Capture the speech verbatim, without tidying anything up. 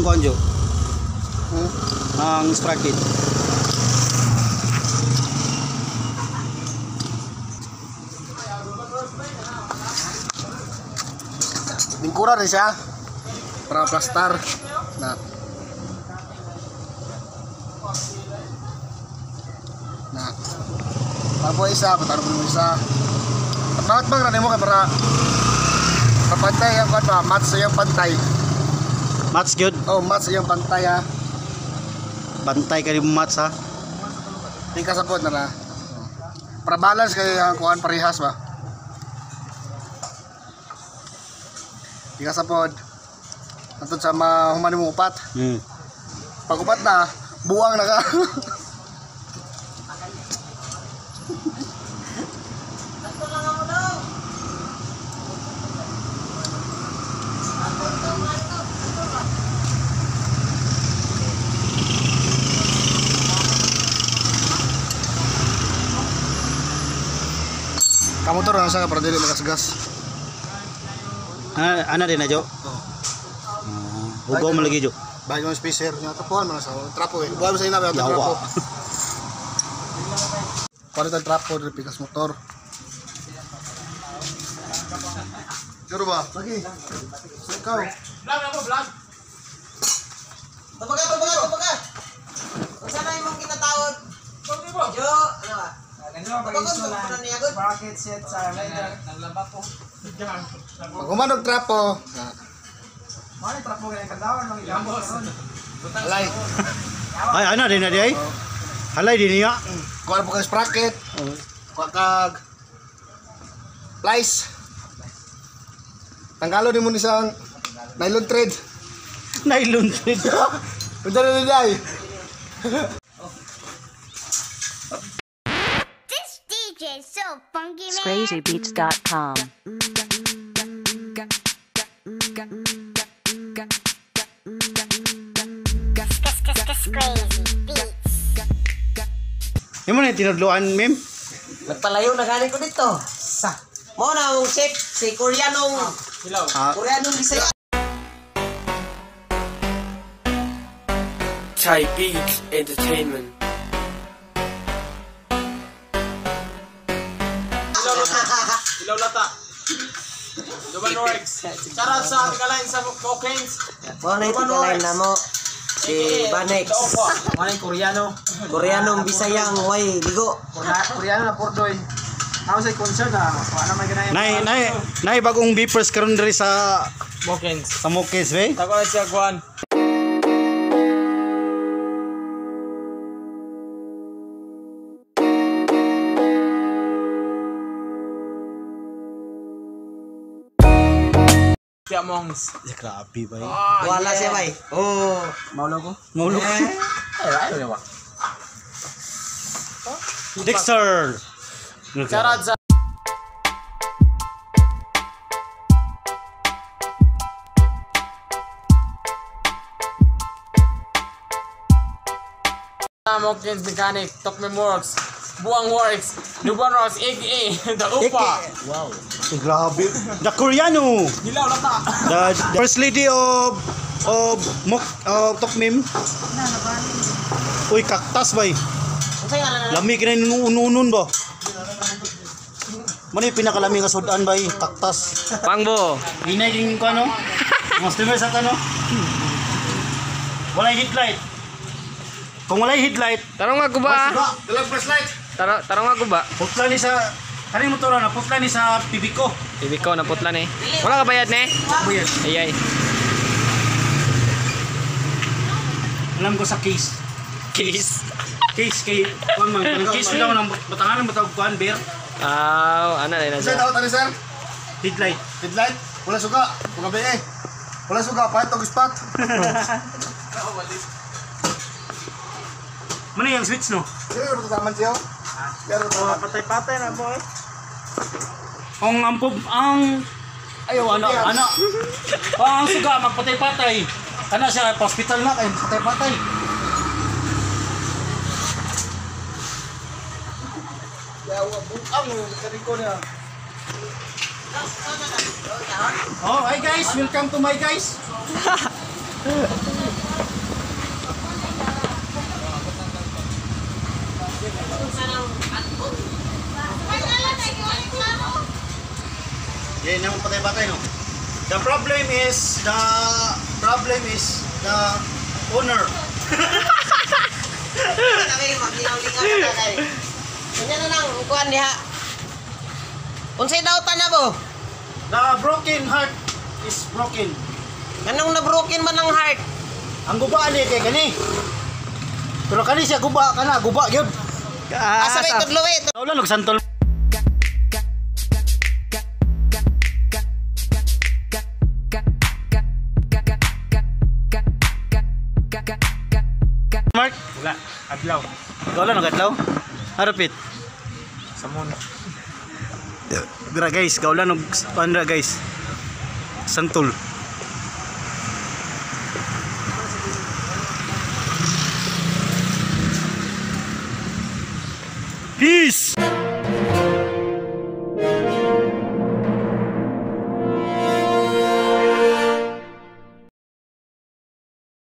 ang konjo. Hmm? Ang sprocket. Lingkuran rin siya para plastar na na papo isa pataro mo isa bakit bang ranay mo kay para kapantay ang kwan ba match sa iyang pantay Match good. oh match sa iyang pantay ha Bantay ka rin match ha. hindi ka sapot na na para balance kay ang kuhan parehas ba hindi ka sapot antod sa mahuman mo upat Hmm. pag upat na buwang na ka kamotor na sa para dili magasgas. Ana ana din na jo. Oh. Uh, Ugo mo lagi jo. Bahay yung spacer niya tapuan mo na sa trapo eh. Buhay mo sa inabi ang trapo. Kuha ang trapo dari pikas motor. Juro ba? Lagi. Sa ikaw. Vlog ako, vlog. Tabaga, tabaga, tabaga. Kung saan na yung kinatawag? Jo, ano ba? Ganyan ba pag-iso na bracket set sa rider. Naglaba ko. Pag humanog trapo. Mali trapo ganyan kadawan ng igambos. Alay. Ay ana din na di ay. Halay din niya. Kuha po kang sprocket. Kuha kag plies. Tanggalo din mo isang nylon thread. Nylon thread. Punta na nila eh. So funky man. Crazy beats dot com. Crazy beats. Imo na tinudloan mem. Nagpalayo na galing ko dito. Sa. Mo na ang chef, si Koreanong, Hilaw. Ah, Koreanong Bisaya. Chai Beats Entertainment. Hilaw lata. Hilaw lata. Duban Works. Charot sa Kalain sa Cocaines. Mo na ito kalain na mo. Si Banex. Manay Koreano. Koreanong Bisayang way ligo. Koreano na pordoy. Ako sa concern na. Ano may ganay. nay nay nay bagong beepers karon diri sa Cocaines. sa Mokes we. Tako na siya Juan. Kaya mongs. Grabe ba. Wala siya bay. Oh, Maulo ko. Maulo. Ay, ay, ba? Dexter. Charot sa Mokins Mechanic, Tokmem Works, Buang Works, Duban Works, A K A The Upa. Wow. Grabe. The Koreano. Hilaw lata. The, the first lady of of Mok of Tokmem. Uy, kaktas ba? unsay nga Lami ka na inuununon ba? Mano yung pinakalami nga sudan ba? Kaktas. Pangbo. Hinay din ko ano? Mas timer sa ano? Walay headlight. Kung walay headlight, Tarong ako ba? Dalag flashlight. Taro tarong ako ba? putla ni sa kaning motor na putla ni sa Pibico. Ibig ko na putla ni. Wala ka bayad ni? Buyas. Ayay. Alam ko sa case. Kiss. Case kay kuan man, case daw nang batangan mo tawag kuan beer. Ah, ano na Sir, siya. daw tani sir. Headlight. Headlight. Wala suga. Wala be eh. Wala suga pa itong spot. Mano yung switch no? Sino yung tataman siya? Pero Patay-patay na boy. Kung ang pub ang ayo ano ano. Ang suga magpatay-patay. Kana siya hospital na kay patay-patay. yawa bukang yung ko niya. Oh, hi guys, welcome to my guys. unsa nang aton. Yan yung patay-patay, no? The problem is, the problem is the owner. Kami maglingaw-lingaw na kay. Unya na nang kuan diha. Unsay daw tanabo? The broken heart is broken. Kanang na-broken man ang heart. Ang guba ni kay kani. Pero kani siya guba kana, guba gyud. Asa may tudloy? Wala nag santol. Mark, Wala, adlaw. wala nag adlaw. Harapit. Samon. Gra guys, kaulan og pandra guys. Santol. Peace.